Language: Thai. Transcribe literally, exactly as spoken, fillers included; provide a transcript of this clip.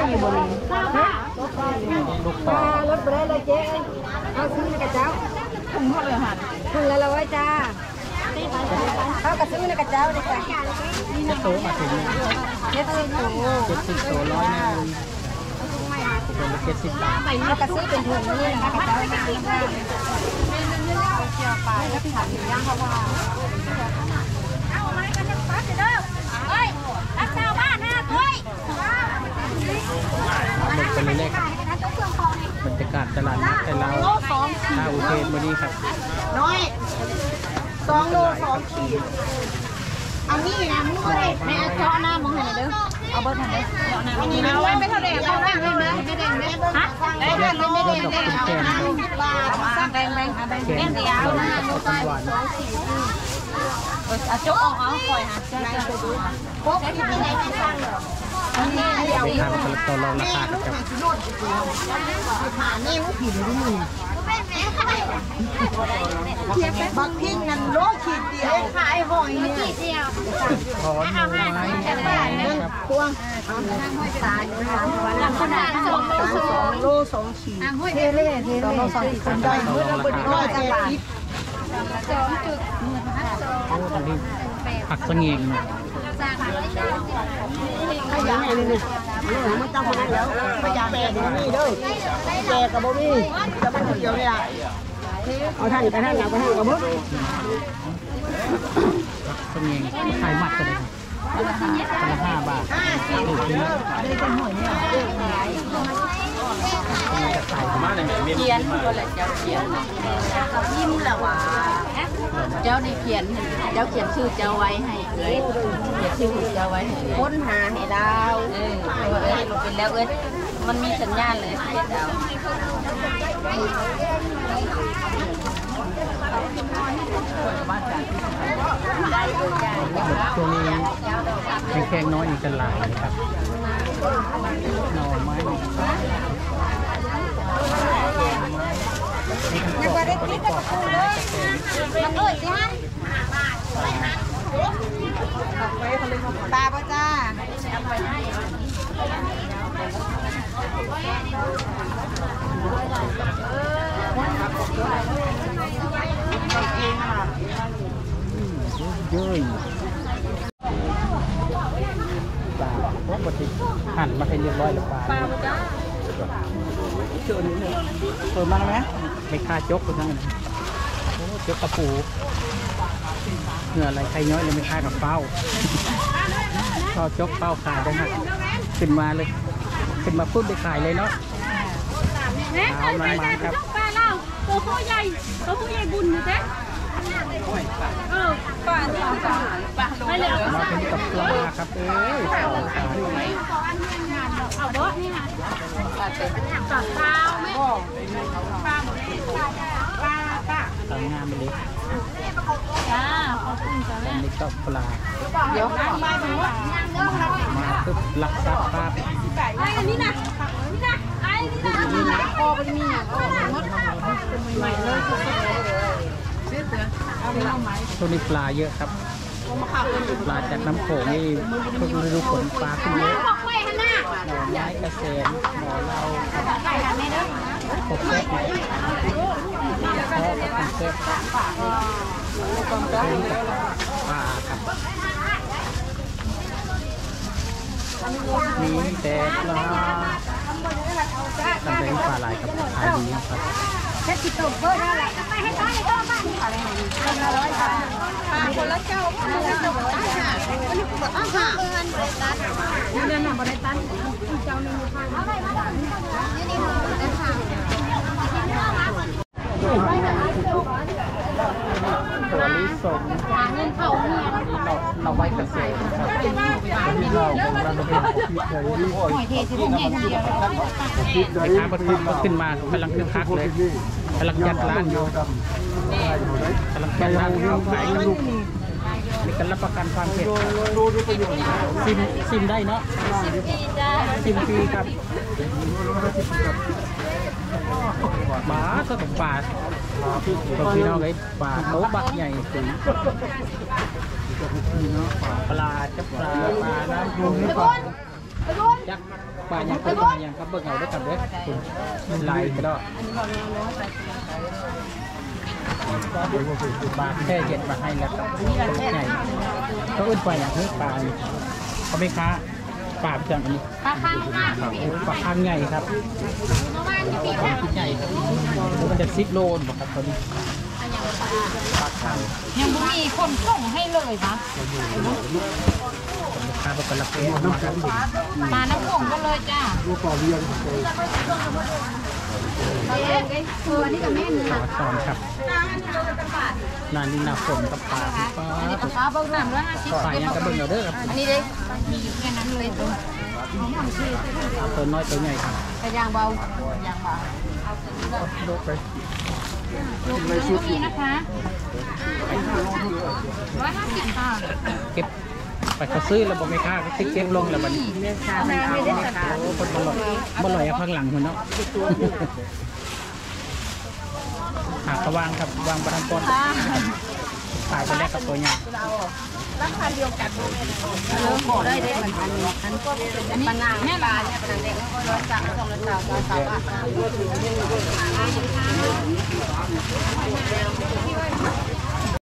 บนลูกปลารถไปได้เลยเจ๊เอาซื้อในกระเจ้าถุงเท่าไหร่หันถุงละร้อยจ้าเขากระซื้อในกระเจ้าเลยจ้ะเจ็ดโต๊ะมาถึงเจ็ดสิบโตเจ็ดสิบโต๊ะร้อยนึงเป็นเจ็ดสิบบาทเขากระซื้อเป็นถุงนี่นะกระเจ้าเกี่ยวไปแล้วพี่หันย่างเขาว่าเอาอะไรกันยังปั๊บเด้อเฮ้ยรักษาบ้านนะเฮ้ยลงไปเรื่อยๆครับบรรยากาศตลาดนัดแต่เราท่าอุเทนวันนี้ครับน้อยสองโลสองขีดอันนี้นะมึงก็ได้แม่เจาะหน้ามึงเห็นเด้อเอาเบิร์ดเห็นเด้อเอาไว้ไม่เท่าไหร่เอาไว้ไม่เด้อไม่แดงเด้อฮะได้ได้ไม่แดงเด้อเอาห้าสิบบาทเอาแดงแดงแดงแดงเดียวเอาหน้าลูกไปสองขีดเอาโจ๊กออกเอาปล่อยฮะโป๊กที่ไม่ได้ไม่ฟังหรอกอันนี้เอาทางต่อรองราคาครับผ่านนี่ว่าผิดเลยดิบักพิ้งนั่นโลขีดเดียวขายหอยเนี่ยขีดเดียวถอนไม้ครับพวงสายหลังขนาดสองสองโลสองขีดเทเล่เทเล่สองขีดคนได้เมื่อเราบริโภคจะคิดสองจุดโอ้ตอนนี้ผักสงี่งขยายเลยนี่ไม่ต้องคนนั้นแล้วขยายแปดนี่ด้วยแปดกับโบมี่จะมันเดียวนี่แหละเอาท่านไปท่านเอาไปท่านกับมึงสงี่งขายหมัดกันเลยคนละห้าบาทถูกจริงเขียนตัวแหละเจ้าเขียนยิ้มละว่าเจ้าได้เขียนเจ้าเขียนชื่อเจ้าไว้ให้เอ้ยเขียนชื่อเจ้าไว้ให้ค้นหาให้ดาวเออเอ้ยลงเป็นแล้วเอ้ยมันมีสัญญาณเลยเขียนดาวช่วงนี้แข็งๆน้อยอีกกันหลายครับหน่อไม้ยังก็ได้คิดกับกูเลยมันเอ้ยจ้าตาป่ะจ้าเย้ยปลาปกติหั่นมาให้เรียบร้อยแล้วปลาปลาจ้าเจอนี้เลยเปิดมาแล้วไหมไม่ค่าจกคนนั้นโอ้จกกระปูเหงื่ออะไรใครน้อยเลยไม่ค่ากับเป้าก็จกเป้าขายได้ฮะขึ้นมาเลยขึ้นมาปุ๊บไปขายเลยเนาะเอามามาครับปลาเราตัวผู้ใหญ่ตัวผู้ใหญ่บุญนะเจ๊เออปลาที่เอาปลาปลาไปเลยมาเป็นกับปลาครับเอ้ยสองสามเอาเบอร์นี่นะปลาเป็นปลาเปล่าไหมปลาปลาปลาทำงานไปเลยจ้าขอบคุณจ้าแม่นี่ก็ปลาเดี๋ยวมาดูว่ามาคือหลักทรัพย์ปลาไอ้นี่นะนี่นะไอ้นี่นะพอมันมีอย่างมดใหม่เลยตัวนี้ปลาเยอะครับปลาจากน้ำโขงนี่ทุกฤดูฝนปลาขึ้นเยอะหน่อไม้กระเซ็นหน่อเราปกเซ็ตปกเซ็ตปลาครับมีแต่ปลาทำเป็นปลาลายครับขายดีครับแค่ติดตัวเบอร์ได้แหละไม่ให้ต้อนเลยก็บ้านอะไรคนละร้อยบาทคนละเจ้าคนละเจ้าคนละห้าคนนี้คนละห้าเงินบริษัทนี่เนี่ยนะบริษัทเจ้าหนึ่งพันอะไรมาได้นี่นี่บริษัทตัวลิสงเงินเขาเนี่ยนี่เราเราไว้กระเซ็นครับนี่เราของเราเป็นหอยเทที่ผมเห็นเดียวไอ้ข้าบขึ้นขึ้นมากำลังคึกคักเลยกำลังยัดร้านอยู่กำลังยัดร้านอยู่ขายกระดูกมีการรับประกันความเผ็ดซิมซิมได้เนาะซิมฟรีครับปลาก็ต้องปลาตัวพี่น้องไอ้ปลาโต๊ะบักใหญ่สูงปลาจะปลาปลาน้ำยุงนี่ปลาจักปลาอย่างก็ปลาอย่างครับเบิ่งเอาด้วยกันเด้อคุณลายก็ได้ปลาแค่เย็นมาให้แล้วครับใหญ่ก็อื่นปลาอย่างนี้ปลาเขาไม่ค้าปลาจังอันนี้ปลาข้างมากปลาข้างใหญ่ครับประมาณยี่สิบปลาชิ้นใหญ่ครับมันจะซิปโลนบอกครับตัวนี้ปลาข้างยังไม่มีคนส่งให้เลยปะปลาเป็นละเกศนะครับมาน้ำผงก็เลยจ้าคืออันนี้กับแม่นี่ปลาตอนครับนานนี่นาฝนกับปลาปลาปลาเบิ้งน้ำแล้วห้าสิบปลายังกระเบื้องเอาเด้อครับอันนี้เลยมีอยู่แค่นั้นเลยตัวตัวน้อยตัวใหญ่ครับกระยางเบายางเบาโลกไปลูกนึงก็มีนะคะร้อยห้าสิบค่ะเก็บไปเขาซื้อแล้วบอกไม่ค่าก็เก็บลงแล้วมันไม่ได้สักการโอ้คนบ่ลอยบ่ลอยข้างหลังคนเนาะหากระวางครับวางประทันต้นขายไปแรกกับตัวใหญ่เริ่มบอกได้ได้เหมือนกันอันก็เป็นปนางแม่ปลาเนี่ยปนางเด็กก็ร้อยสามสองร้อยสามร้อยสามอ่ะ